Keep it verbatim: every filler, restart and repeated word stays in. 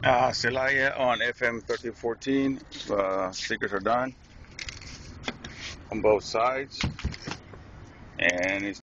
Uh, Celaya on F M thirteen fourteen. Uh, stickers are done on both sides, and it's